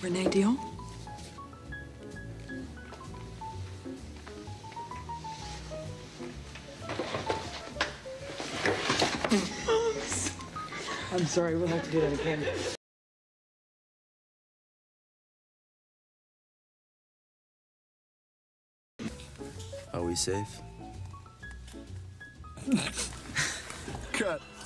Renee Dion? I'm sorry, we'll have to do that again. Are we safe? Cut.